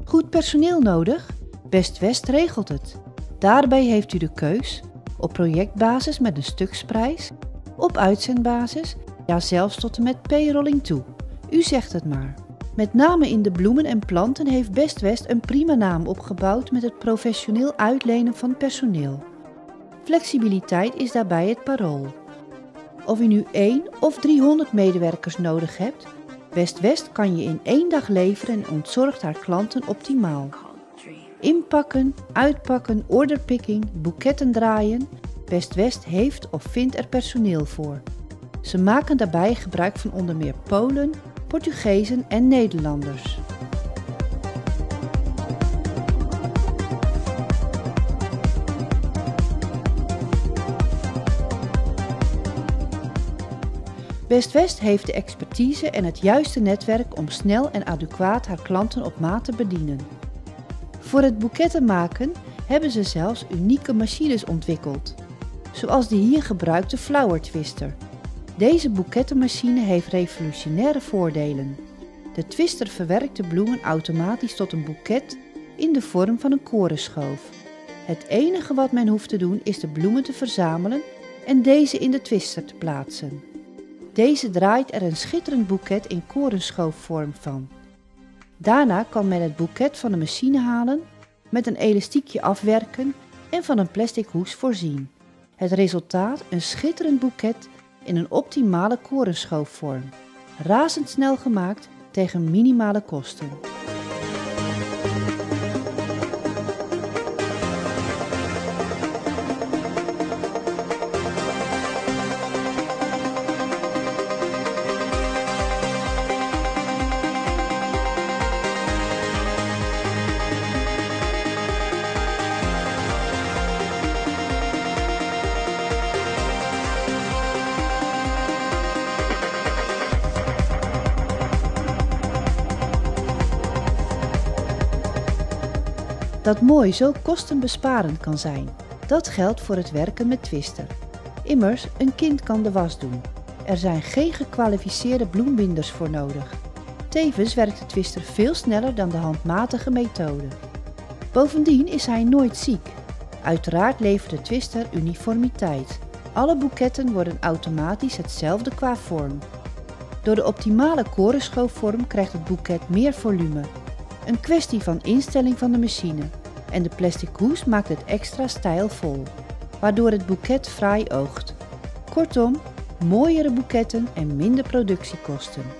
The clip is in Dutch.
Goed personeel nodig? Best West regelt het. Daarbij heeft u de keus op projectbasis met een stuksprijs, op uitzendbasis, ja zelfs tot en met payrolling toe. U zegt het maar. Met name in de bloemen en planten heeft Best West een prima naam opgebouwd met het professioneel uitlenen van personeel. Flexibiliteit is daarbij het parool. Of u nu 1 of 300 medewerkers nodig hebt, Best West kan je in 1 dag leveren en ontzorgt haar klanten optimaal. Inpakken, uitpakken, orderpicking, boeketten draaien, Best West heeft of vindt er personeel voor. Ze maken daarbij gebruik van onder meer Polen, Portugezen en Nederlanders. Best West heeft de expertise en het juiste netwerk om snel en adequaat haar klanten op maat te bedienen. Voor het boeketten maken hebben ze zelfs unieke machines ontwikkeld, zoals de hier gebruikte Flower Twister. Deze boekettenmachine heeft revolutionaire voordelen. De twister verwerkt de bloemen automatisch tot een boeket in de vorm van een korenschoof. Het enige wat men hoeft te doen is de bloemen te verzamelen en deze in de twister te plaatsen. Deze draait er een schitterend boeket in korenschoof-vorm van. Daarna kan men het boeket van de machine halen, met een elastiekje afwerken en van een plastic hoes voorzien. Het resultaat een schitterend boeket in een optimale korenschoof-vorm. Razendsnel gemaakt tegen minimale kosten. Dat mooi zo kostenbesparend kan zijn. Dat geldt voor het werken met twister. Immers, een kind kan de was doen. Er zijn geen gekwalificeerde bloembinders voor nodig. Tevens werkt de twister veel sneller dan de handmatige methode. Bovendien is hij nooit ziek. Uiteraard levert de twister uniformiteit. Alle boeketten worden automatisch hetzelfde qua vorm. Door de optimale korenschoof-vorm krijgt het boeket meer volume. Een kwestie van instelling van de machine en de plastic hoes maakt het extra stijlvol, waardoor het boeket fraai oogt. Kortom, mooiere boeketten en minder productiekosten.